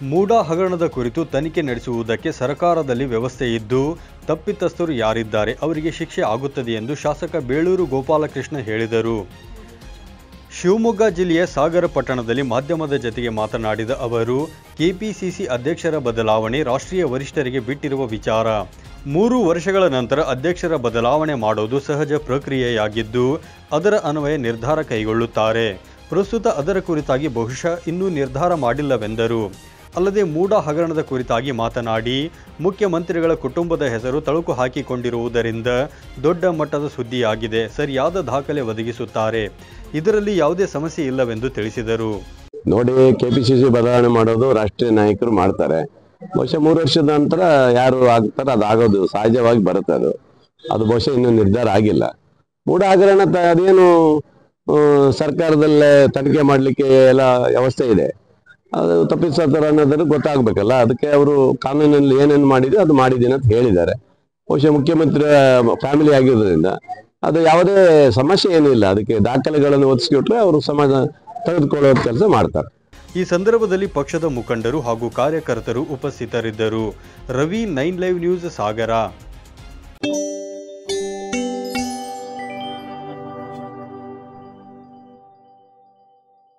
ಮೂಡಾ ಹಗರಣದ ಕುರಿತು ತನಿಖೆ ನಡೆಸುವುದಕ್ಕೆ ಸರ್ಕಾರದಲ್ಲಿ ವ್ಯವಸ್ಥೆ ಇದ್ದು ತಪ್ಪಿತಸ್ಥರು ಯಾರಿದ್ದಾರೆ ಅವರಿಗೆ ಶಿಕ್ಷೆ ಆಗುತ್ತದೆ ಎಂದು ಶಾಸಕ ಬೇಳೂರು ಗೋಪಾಲಕೃಷ್ಣ ಹೇಳಿದರು. ಶಿವಮೊಗ್ಗ ಜಿಲ್ಲೆಯ ಸಾಗರ ಪಟ್ಟಣದಲ್ಲಿ ಮಾಧ್ಯಮದ ಜತೆಗೆ ಮಾತನಾಡಿದ ಅವರು, ಕೆಪಿಸಿಸಿ ಅಧ್ಯಕ್ಷರ ಬದಲಾವಣೆ ರಾಷ್ಟ್ರೀಯ ವರಿಷ್ಠರಿಗೆ ಬಿಟ್ಟಿರುವ ವಿಚಾರ. 3 ವರ್ಷಗಳ ನಂತರ ಅಧ್ಯಕ್ಷರ ಬದಲಾವಣೆ ಮಾಡೋದು ಸಹಜ ಪ್ರಕ್ರಿಯೆಯಾಗಿದ್ದು ಅದರ ಅನ್ವಯ ನಿರ್ಧಾರ ಕೈಗೊಳ್ಳುತ್ತಾರೆ. ಪ್ರಸ್ತುತ ಅದರ ಕುರಿತಾಗಿ ಬಹುಶಃ ಇನ್ನೂ ನಿರ್ಧಾರ ಮಾಡಿಲ್ಲವೆಂದರು. ಅಲ್ಲದೆ ಮೂಡಾ ಹಗರಣದ ಕುರಿತಾಗಿ ಮಾತನಾಡಿ, ಮುಖ್ಯಮಂತ್ರಿಗಳ ಕುಟುಂಬದ ಹೆಸರು ತಳುಕು ಹಾಕಿಕೊಂಡಿರುವುದರಿಂದ ದೊಡ್ಡ ಮಟ್ಟದ ಸುದ್ದಿಯಾಗಿದೆ. ಸರಿಯಾದ ದಾಖಲೆ ಒದಗಿಸುತ್ತಾರೆ. ಇದರಲ್ಲಿ ಯಾವುದೇ ಸಮಸ್ಯೆ ಇಲ್ಲವೆಂದು ತಿಳಿಸಿದರು. ನೋಡಿ, ಕೆಪಿಸಿಸಿ ಬದಲಾವಣೆ ಮಾಡೋದು ರಾಷ್ಟ್ರೀಯ ನಾಯಕರು ಮಾಡ್ತಾರೆ. ಬಹುಶಃ 3 ವರ್ಷದ ನಂತರ ಯಾರು ಆಗ್ತಾರೆ ಅದಾಗೋದು ಸಹಜವಾಗಿ ಬರುತ್ತೆ. ಅದು ಬಹುಶಃ ಇನ್ನೂ ನಿರ್ಧಾರ ಆಗಿಲ್ಲ. ಮೂಡಾ ಹಗರಣ ಅದೇನು ಸರ್ಕಾರದಲ್ಲೇ ತನಿಖೆ ಮಾಡಲಿಕ್ಕೆ ಎಲ್ಲ ವ್ಯವಸ್ಥೆ ಇದೆ. ಅದು ತಪ್ಪಿತಸ್ಥರು ಅನ್ನೋದನ್ನು ಗೊತ್ತಾಗಬೇಕಲ್ಲ. ಅದಕ್ಕೆ ಅವರು ಕಾನೂನಿನಲ್ಲಿ ಏನೇನು ಮಾಡಿದ್ರು ಅದು ಮಾಡಿದ್ದೀನಿ ಅಂತ ಹೇಳಿದ್ದಾರೆ. ಬಹುಶಃ ಮುಖ್ಯಮಂತ್ರಿ ಫ್ಯಾಮಿಲಿ ಆಗಿರೋದ್ರಿಂದ ಅದು ಯಾವುದೇ ಸಮಸ್ಯೆ ಏನಿಲ್ಲ. ಅದಕ್ಕೆ ದಾಖಲೆಗಳನ್ನು ಒದಗಿಸಿಕೊಟ್ರೆ ಅವರು ಸಮಾಜ ತೆಗೆದುಕೊಳ್ಳುವ ಕೆಲಸ ಮಾಡ್ತಾರೆ. ಈ ಸಂದರ್ಭದಲ್ಲಿ ಪಕ್ಷದ ಮುಖಂಡರು ಹಾಗೂ ಕಾರ್ಯಕರ್ತರು ಉಪಸ್ಥಿತರಿದ್ದರು. ರವಿ, 9 ಲೈವ್ ನ್ಯೂಸ್, ಸಾಗರ.